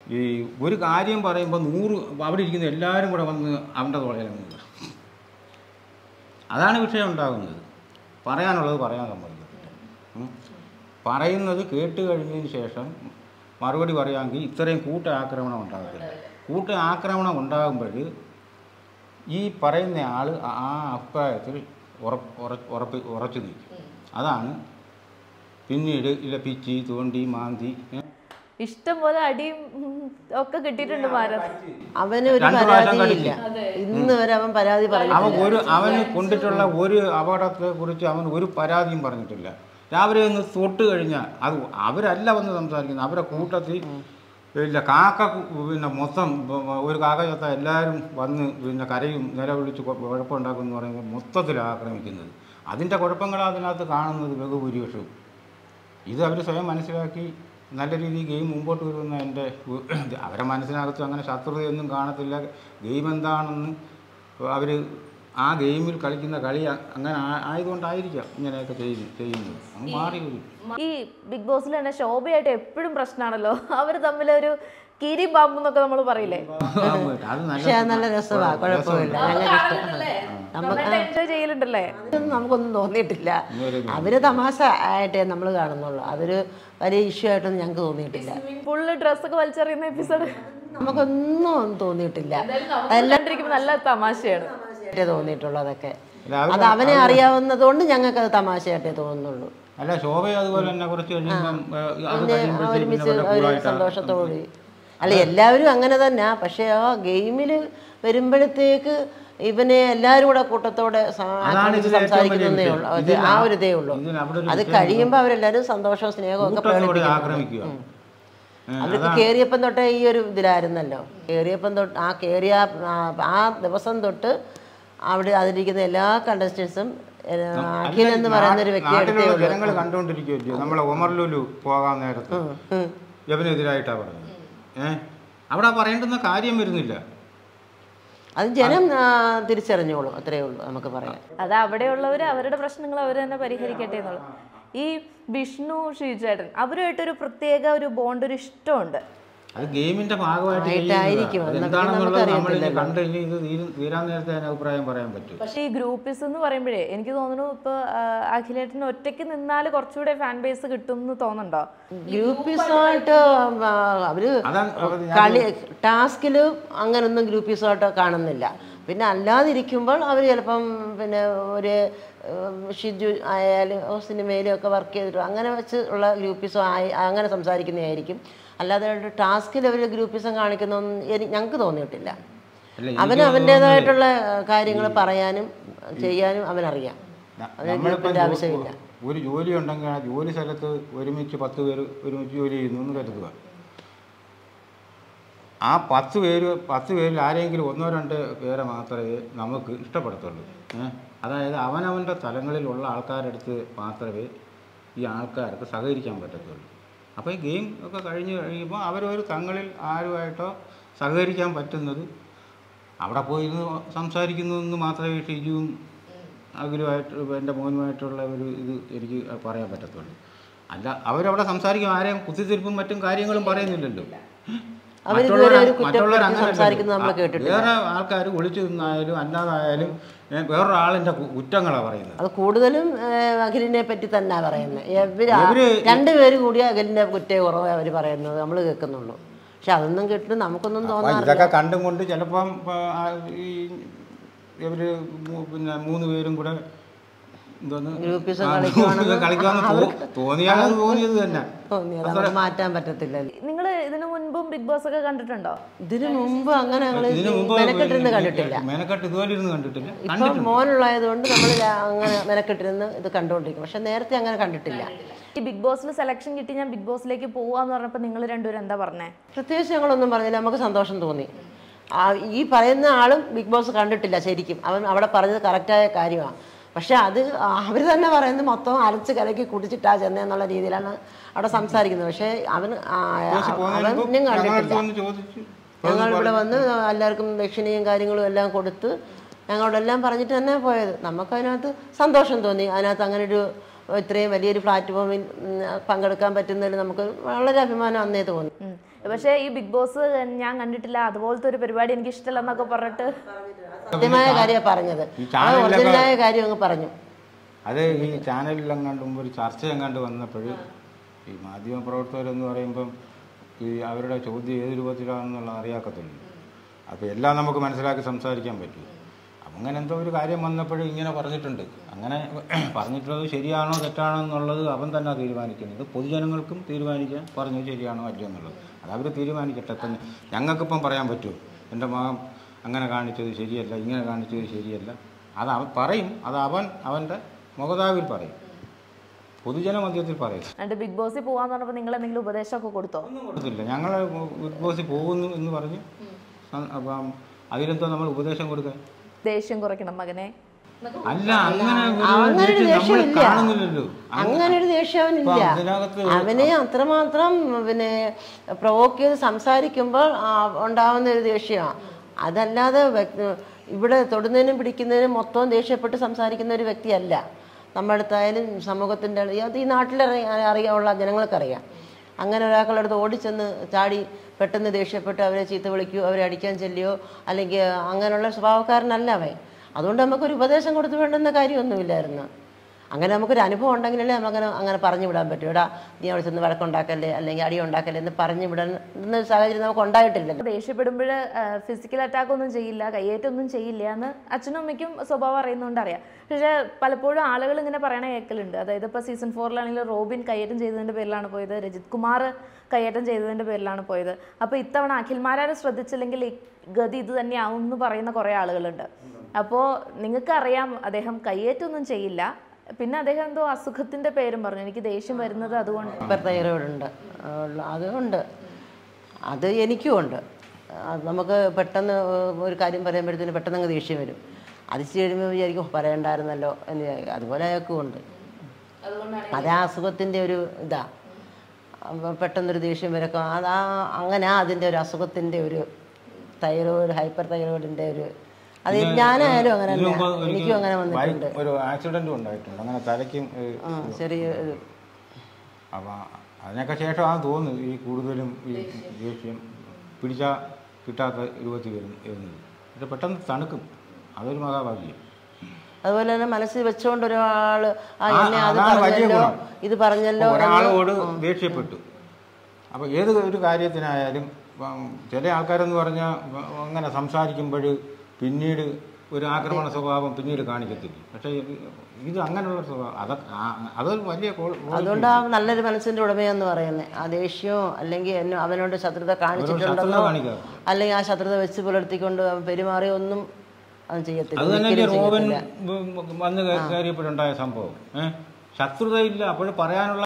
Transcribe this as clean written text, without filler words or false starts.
ഈ ഒരു കാര്യം പറയുമ്പോൾ 100 അവിടെ ഇരിക്കുന്ന എല്ലാവരും കൂടെ വന്ന് അവൻ്റെ തോളയിലങ്ങ് കയറും. അതാണ് വിഷയം ഉണ്ടാകുന്നത്. പറയാനുള്ളത് പറയാൻ സമ്മതിക്കത്തില്ല. പറയുന്നത് കേട്ട് കഴിഞ്ഞതിന് ശേഷം മറുപടി പറയാമെങ്കിൽ ഇത്രയും ആക്രമണം ഉണ്ടാകത്തില്ല. ആക്രമണം ഉണ്ടാകുമ്പോൾ ഈ പറയുന്ന ആൾ ആ അഭിപ്രായത്തിൽ ഉറച്ചു നിൽക്കും. അതാണ് പിന്നീട് ഇല്ല പിച്ചി തോണ്ടി മാന്തി ഇഷ്ടം പോലെ അടിയും ഒക്കെ കിട്ടിയിട്ടുണ്ട്. അവന് ഒരു പരാതിയില്ല, ഇന്ന് വരെ അവൻ പരാതി പറഞ്ഞു. അവന് കൊണ്ടിട്ടുള്ള ഒരു അപകടത്തെ കുറിച്ച് അവൻ ഒരു പരാതിയും പറഞ്ഞിട്ടില്ല. രാവിലെ ഒന്ന് തൊട്ട് കഴിഞ്ഞാൽ അത് അവരല്ല വന്ന് സംസാരിക്കുന്നത്, അവരെ കൂട്ടത്തിൽ പിന്നെ കാക്ക പിന്നെ മൊത്തം ഒരു കാക്ക ചത്ത എല്ലാവരും വന്ന് പിന്നെ കരയും നിലവിളിച്ച് കുഴപ്പമുണ്ടാക്കുമെന്ന് പറയുമ്പോൾ മൊത്തത്തിൽ ആക്രമിക്കുന്നത്. അതിൻ്റെ കുഴപ്പങ്ങളാണ് അതിനകത്ത് കാണുന്നത് ബഹുഭൂരിപക്ഷവും. ഇത് അവർ സ്വയം മനസ്സിലാക്കി നല്ല രീതിയിൽ ഗെയിം മുമ്പോട്ട് വരുമെന്ന് എൻ്റെ അവരെ മനസ്സിനകത്ത് അങ്ങനെ ശത്രുതയൊന്നും കാണത്തില്ല. ഗെയിം എന്താണെന്ന് അവർ ആ ഗെയിമിൽ കളിക്കുന്ന കളി അങ്ങനെ ആയതുകൊണ്ടായിരിക്കാം ഇങ്ങനെയൊക്കെ ചെയ്യുന്നത്. അങ്ങ് മാറി വരും. ഈ ബിഗ് ബോസിൽ തന്നെ ശോഭയായിട്ട് എപ്പോഴും പ്രശ്നമാണല്ലോ. അവർ തമ്മിലൊരു കീരി പാമ്പ് എന്നൊക്കെ നമ്മൾ പറയില്ലേ? നല്ല രസമാണ്, കുഴപ്പമില്ല, എൻജോയ് ചെയ്യലുണ്ടല്ലേ? നമുക്കൊന്നും തോന്നിയിട്ടില്ല. അവര് തമാശ ആയിട്ടേ നമ്മൾ കാണുന്നുള്ളൂ, അതൊരു വലിയ ഇഷ്യൂ ആയിട്ടൊന്നും ഞങ്ങൾക്ക് തോന്നിയിട്ടില്ല. ഫുള്ള് ഡ്രസ്സൊക്കെ വലിച്ചെറിയുന്ന എപ്പിസോഡ് നമുക്കൊന്നും തോന്നിയിട്ടില്ല. നല്ല തമാശയാണ് തോന്നിയിട്ടുള്ളൂ. അതൊക്കെ അത് അവനെ അറിയാവുന്നത് കൊണ്ട് ഞങ്ങൾക്ക് അത് തമാശയായിട്ടേ തോന്നുന്നുള്ളൂ. അല്ല ശോഭ അതുപോലെ തന്നെ കുറച്ച് ഒരുമിച്ച് ഒരു സന്തോഷത്തോടെ അല്ല എല്ലാവരും അങ്ങനെ തന്നെ. പക്ഷെ ആ ഗെയിമിൽ വരുമ്പോഴത്തേക്ക് ഇവനെ എല്ലാവരും കൂടെ കൂട്ടത്തോടെ സംസാരിക്കുന്നതേ ഉള്ളൂ, ആ ഒരു ഇതേ ഉള്ളൂ. അത് കഴിയുമ്പോൾ അവരെല്ലാവരും സന്തോഷവും സ്നേഹവും ഒക്കെ പ്രകടിപ്പിക്കും. അവർക്ക് കയറിയപ്പം തൊട്ടേ ഈ ഒരു ഇതിലായിരുന്നല്ലോ. കയറിയപ്പം തൊട്ട് ആ ദിവസം തൊട്ട് അവിടെ അതിരിക്കുന്ന എല്ലാ കണ്ടസ്റ്റൻസും അഖിൽ എന്ന് പറയുന്ന ഒരു വ്യക്തിയെടുത്തേ ജനങ്ങൾ കണ്ടുകൊണ്ടിരിക്കുകയല്ലോ. നമ്മളെ ഒമർലുലു പോകാൻ നേരത്ത് എതിരായിട്ടാണ് പറഞ്ഞത്. അവിടെ പറയേണ്ടുന്ന കാര്യം വരുന്നില്ല. അത് ജനം തിരിച്ചറിഞ്ഞോളൂ, അത്രയേ ഉള്ളൂ നമുക്ക് പറയാം. അത് അവിടെയുള്ളവർ അവരുടെ പ്രശ്നങ്ങൾ അവർ തന്നെ പരിഹരിക്കട്ടെ എന്നുള്ളത്. ഈ വിഷ്ണു ശ്രീചേട്ടൻ അവരുമായിട്ടൊരു പ്രത്യേക ഒരു ബോണ്ട്, ഒരു ഇഷ്ടമുണ്ട്. അത് ഗെയിമിന്റെ ഭാഗമായിട്ടായിരിക്കും. അഭിപ്രായം പറയാൻ പറ്റും. പക്ഷേ ഈ ഗ്രൂപ്പിസ് എന്ന് പറയുമ്പോഴേ എനിക്ക് തോന്നുന്നു ഇപ്പൊ അഖിലേട്ടന് ഒറ്റയ്ക്ക് നിന്നാൽ കുറച്ചുകൂടെ ഫാൻ ബേസ് കിട്ടും എന്ന് തോന്നുന്നുണ്ടോ? ഗ്രൂപ്പീസുമായിട്ട് അവര് കളി ടാസ്കില് അങ്ങനൊന്നും ഗ്രൂപ്പീസുമായിട്ട് കാണുന്നില്ല. പിന്നെ അല്ലാതിരിക്കുമ്പോൾ അവർ ചിലപ്പം പിന്നെ ഒരു ഷിജു ആയാലും സിനിമയിലും ഒക്കെ വർക്ക് ചെയ്തിട്ടും അങ്ങനെ വെച്ച് ഉള്ള ഗ്രൂപ്പീസും അങ്ങനെ സംസാരിക്കുന്നതായിരിക്കും. അല്ലാതെ ടാസ്കിൽ അവർ ഗ്രൂപ്പിസം കാണിക്കുന്നൊന്നും ഞങ്ങൾക്ക് തോന്നിയിട്ടില്ല. അവന് അവൻ്റേതായിട്ടുള്ള കാര്യങ്ങൾ പറയാനും ചെയ്യാനും അവനറിയാം. അതിൻ്റെ ആവശ്യമില്ല. ഒരു ജോലി ഉണ്ടെങ്കിൽ ആ ജോലി സ്ഥലത്ത് ഒരുമിച്ച് 10 പേര് ഒരുമിച്ച് ജോലി ചെയ്യുന്നു എന്ന് കരുതുക. ആ 10 പേരിൽ ആരെങ്കിലും 1-2 പേരെ മാത്രമേ നമുക്ക് ഇഷ്ടപ്പെടത്തുള്ളൂ. അതായത് അവനവൻ്റെ തലങ്ങളിലുള്ള ആൾക്കാരെടുത്ത് മാത്രമേ ഈ ആൾക്കാർക്ക് സഹകരിക്കാൻ പറ്റത്തുള്ളൂ. അപ്പോൾ ഈ ഗെയിം ഒക്കെ കഴിഞ്ഞ് കഴിയുമ്പോൾ അവരൊരു തങ്ങളിൽ ആരുമായിട്ടോ സഹകരിക്കാൻ പറ്റുന്നത് അവിടെ പോയിരുന്ന് സംസാരിക്കുന്നതെന്ന് മാത്രമേ ഷിജുവും അഖിലുമായിട്ട് എൻ്റെ മോനുമായിട്ടുള്ള ഒരു ഇത് എനിക്ക് പറയാൻ പറ്റത്തുള്ളൂ. അല്ല അവരവിടെ സംസാരിക്കും, ആരെയും കുത്തിത്തിരിപ്പും മറ്റും കാര്യങ്ങളും പറയുന്നില്ലല്ലോ. വേറെ ആൾക്കാർ ഒളിച്ചു നിന്നായാലും അല്ലാതായാലും വേറൊരാളിൻ്റെ കുറ്റങ്ങളാണ് പറയുന്നത്. അത് കൂടുതലും അഖിലിനെ പറ്റി തന്നെ പറയുന്നത്. രണ്ടുപേരും കൂടി അഖിലിൻ്റെ കുറ്റേ കുറവ് അവർ പറയുന്നത് നമ്മൾ കേൾക്കുന്നുള്ളൂ. പക്ഷെ അതൊന്നും കേട്ടിട്ട് നമുക്കൊന്നും തോന്നാറില്ല. ഇതൊക്കെ കണ്ടും കൊണ്ട് ചിലപ്പം ഈ ഇവർ പിന്നെ 3 പേരും കൂടെ മാറ്റാൻ പറ്റത്തില്ല. നിങ്ങൾ ഇതിനു മുൻപും ബിഗ് ബോസ് ഒക്കെ കണ്ടിട്ടുണ്ടോ? ഇതിനു മുമ്പ് അങ്ങനെ മെനക്കെട്ടിരുന്ന് കണ്ടിട്ടില്ല. ഇപ്പൊ മോനുള്ളായതുകൊണ്ട് നമ്മൾ അങ്ങനെ മെനക്കെട്ടിരുന്ന് ഇത് കണ്ടുകൊണ്ടിരിക്കും. പക്ഷെ നേരത്തെ അങ്ങനെ കണ്ടിട്ടില്ല. ഈ ബിഗ് ബോസിൽ സെലക്ഷൻ കിട്ടി ഞാൻ ബിഗ് ബോസിലേക്ക് പോവാന്ന് പറഞ്ഞപ്പോൾ നിങ്ങൾ രണ്ടുപേരും എന്താ പറഞ്ഞേ? പ്രത്യേകിച്ച് ഞങ്ങളൊന്നും പറഞ്ഞില്ല. നമുക്ക് സന്തോഷം തോന്നി. ഈ പറയുന്ന ആളും ബിഗ് ബോസ് കണ്ടിട്ടില്ല ശരിക്കും. അവൻ അവിടെ പറഞ്ഞത് കറക്റ്റായ കാര്യമാണ്. പക്ഷെ അത് അവർ തന്നെ പറയുന്നത് മൊത്തം അരച്ച് കലക്കി കുടിച്ചിട്ടാ ചെന്നെന്നുള്ള രീതിയിലാണ് അവിടെ സംസാരിക്കുന്നത്. പക്ഷെ അവനും കണ്ടിട്ടില്ല. ഞങ്ങളിവിടെ വന്ന് എല്ലാവർക്കും ദക്ഷിണയും കാര്യങ്ങളും എല്ലാം കൊടുത്ത് ഞങ്ങളോടെല്ലാം പറഞ്ഞിട്ട് തന്നെ പോയത്. നമുക്കതിനകത്ത് സന്തോഷം തോന്നി. അതിനകത്ത് അങ്ങനെ ഒരു ഇത്രയും വലിയൊരു പ്ലാറ്റ്ഫോമിൽ പങ്കെടുക്കാൻ പറ്റുന്നതിൽ നമുക്ക് വളരെ അഭിമാനം അന്നേ തോന്നി. പക്ഷേ ഈ ബിഗ് ബോസ് ഞാൻ കണ്ടിട്ടില്ല, അതുപോലത്തെ ഒരു പരിപാടി എനിക്ക് ഇഷ്ടമല്ല എന്നൊക്കെ പറഞ്ഞിട്ട് സത്യമായ കാര്യമാണ് പറഞ്ഞത്, ഒറിജിനലായ കാര്യം അങ്ങ് പറഞ്ഞു. അത് ഈ ചാനലിലെങ്ങാണ്ട് മുമ്പ് ഒരു ചർച്ച എങ്ങാണ്ട് വന്നപ്പോൾ ഈ മാധ്യമ പ്രവർത്തകരെന്ന് പറയുമ്പം ഈ അവരുടെ ചോദ്യം ഏത് രൂപത്തിലാണെന്നുള്ളത് അറിയാക്കത്തില്ല. അപ്പോൾ എല്ലാം നമുക്ക് മനസ്സിലാക്കി സംസാരിക്കാൻ പറ്റും. അങ്ങനെ എന്തോ ഒരു കാര്യം വന്നപ്പോഴും ഇങ്ങനെ പറഞ്ഞിട്ടുണ്ട്. അങ്ങനെ പറഞ്ഞിട്ടുള്ളത് ശരിയാണോ തെറ്റാണോ എന്നുള്ളത് അവൻ തന്നെ തീരുമാനിക്കുന്നത്. പൊതുജനങ്ങൾക്കും തീരുമാനിക്കാൻ പറഞ്ഞത് ശരിയാണോ അല്ലയോ എന്നുള്ളത് അത് അവർ തീരുമാനിക്കട്ടെ. തന്നെ ഞങ്ങൾക്കിപ്പം പറയാൻ പറ്റുമോ എൻ്റെ മകൻ അങ്ങനെ കാണിച്ചത് ശരിയല്ല, ഇങ്ങനെ കാണിച്ചത് ശരിയല്ല? അത് അവൻ പറയും, അത് അവൻ്റെ മുഖതാവിൽ പറയും, പൊതുജന മധ്യത്തിൽ പറയും. ബിഗ് ബോസിൽ പോകാന്ന് പറഞ്ഞപ്പോൾ നിങ്ങൾ എന്തെങ്കിലും ഉപദേശമൊക്കെ കൊടുത്തോ? ഒന്നും കൊടുത്തില്ല. ഞങ്ങൾ ബിഗ് ബോസിൽ പോകുന്നു എന്ന് പറഞ്ഞ് അപ്പം അതിലെന്തോ നമ്മൾ ഉപദേശം കൊടുക്കാൻ? ദേഷ്യം കുറയ്ക്കണം മകനെ അല്ല, അങ്ങനെ ഒരു ദേഷ്യവനില്ല. അവനെ അത്രമാത്രം പിന്നെ പ്രൊവോക്ക് ചെയ്ത് സംസാരിക്കുമ്പോൾ ഉണ്ടാവുന്ന ഒരു ദേഷ്യമാണ്. അതല്ലാതെ ഇവിടെ തൊടുന്നതിനും പിടിക്കുന്നതിനും മൊത്തം ദേഷ്യപ്പെട്ട് സംസാരിക്കുന്ന ഒരു വ്യക്തിയല്ല. നമ്മുടെ അടുത്തായാലും സമൂഹത്തിൻ്റെ അത് ഈ നാട്ടിലറിയാനുള്ള ജനങ്ങൾക്കറിയാം. അങ്ങനെ ഒരാളുടെ അടുത്ത് ഓടിച്ചെന്ന് ചാടി പെട്ടെന്ന് ദേഷ്യപ്പെട്ട് അവരെ ചീത്ത വിളിക്കുകയോ അവരെ അടിക്കാൻ ചെല്ലുകയോ അല്ലെങ്കിൽ അങ്ങനെയുള്ള സ്വഭാവക്കാരനല്ല അവൻ. അതുകൊണ്ട് നമുക്കൊരു ഉപദേശം കൊടുത്തു വേണ്ടുന്ന കാര്യമൊന്നുമില്ലായിരുന്നു. അങ്ങനെ നമുക്കൊരു അനുഭവം ഉണ്ടെങ്കിലല്ലേ അങ്ങനെ പറഞ്ഞു വിടാൻ പറ്റും. എടാ നീ അവിടെ ചെന്ന് വഴക്കുണ്ടാക്കല്ലേ അല്ലെങ്കിൽ അടി ഉണ്ടാക്കല്ലേ എന്ന് പറഞ്ഞു വിടുന്ന സാഹചര്യം നമുക്ക് ഉണ്ടായിട്ടില്ലല്ലോ. ദേഷ്യപ്പെടുമ്പോൾ ഫിസിക്കൽ അറ്റാക്ക് ഒന്നും ചെയ്യില്ല, കയ്യേറ്റൊന്നും ചെയ്യില്ല എന്ന് അച്ഛനും അമ്മയ്ക്കും സ്വഭാവം അറിയുന്നതുകൊണ്ട് അറിയാം. പക്ഷേ പലപ്പോഴും ആളുകൾ ഇങ്ങനെ പറയണ കേൾക്കലുണ്ട്. അതായത് ഇപ്പോൾ സീസൺ 4 റോബിൻ കയ്യേറ്റം ചെയ്തതിൻ്റെ പേരിലാണ് പോയത്, രജിത് കുമാർ കയ്യേറ്റം ചെയ്തതിൻ്റെ പേരിലാണ് പോയത്. അപ്പോൾ ഇത്തവണ അഖിൽ മാരാർ ശ്രദ്ധിച്ചില്ലെങ്കിൽ ഈ ഗതി ഇത് തന്നെയാവും എന്ന് പറയുന്ന കുറേ ആളുകളുണ്ട്. അപ്പോൾ നിങ്ങൾക്കറിയാം അദ്ദേഹം കയ്യേറ്റൊന്നും ചെയ്യില്ല. പിന്നെ അദ്ദേഹം എന്തോ അസുഖത്തിന്റെ പേരും പറഞ്ഞു. എനിക്ക് ദേഷ്യം വരുന്നത് അതുകൊണ്ട് തൈറോയിഡുണ്ട്, അതുകൊണ്ട് അത് എനിക്കും ഉണ്ട്. നമുക്ക് പെട്ടെന്ന് ഒരു കാര്യം പറയുമ്പോഴത്തേന് പെട്ടെന്ന് അങ്ങ് ദേഷ്യം വരും. അത് ചെയ്യുമ്പോൾ വിചാരിക്കും പറയണ്ടായിരുന്നല്ലോ എന്ന് വിചാരിക്കും. അതുപോലെ അയാൾക്കും ഉണ്ട്. അത് ആ അസുഖത്തിൻ്റെ ഒരു ഇതാ, പെട്ടെന്നൊരു ദേഷ്യം വരക്കും. അങ്ങനെ അതിൻ്റെ ഒരു അസുഖത്തിൻ്റെ ഒരു തൈറോയിഡ്, ഹൈപ്പർ തൈറോയിഡിൻ്റെ ഒരു അത് ഞാനായാലും അങ്ങനെ എനിക്കും അങ്ങനെ വന്നിട്ടുണ്ട്. ഒരു ആക്സിഡന്റും ഉണ്ടായിട്ടുണ്ട് അങ്ങനെ തലയ്ക്കും ചെറിയ. അപ്പം അതിനൊക്കെ ശേഷമാണ് തോന്നുന്നു ഈ കൂടുതലും ഈ ദേഷ്യം പിടിച്ചാൽ കിട്ടാത്ത രൂപത്തിൽ വരുന്നത്. പക്ഷെ പെട്ടെന്ന് തണുക്കും, അതൊരു മഹാഭാഗ്യം. അതുപോലെ തന്നെ മനസ്സിൽ വെച്ചുകൊണ്ട് ഒരാൾ ഇത് പറഞ്ഞല്ലോ, ഒരാളോട് ദേഷ്യപ്പെട്ടു. അപ്പോൾ ഏത് ഒരു കാര്യത്തിനായാലും ചില ആൾക്കാരെന്ന് പറഞ്ഞാൽ അങ്ങനെ സംസാരിക്കുമ്പോൾ പിന്നീട് ഒരു ആക്രമണ സ്വഭാവം പിന്നീട് കാണിക്കത്തില്ല. പക്ഷേ ഇത് അങ്ങനെയുള്ള സ്വഭാവം അതൊരു വലിയ. അതുകൊണ്ടാണ് നല്ലൊരു മനസ്സിന്റെ ഉടമയെന്ന് പറയുന്നത്. ആ ദേഷ്യമോ അല്ലെങ്കിൽ അവനോട് ശത്രുത കാണിച്ചിട്ടുണ്ടോ അല്ലെങ്കിൽ ആ ശത്രുത വെച്ച് പുലർത്തിക്കൊണ്ട് പെരുമാറിയോ ഒന്നും അത് ചെയ്യത്തില്ല. അത് തന്നെ റോബൻ വന്ന് കാര്യപ്പെട്ടുണ്ടായ സംഭവം. ശത്രുതയില്ല, അപ്പോൾ പറയാനുള്ള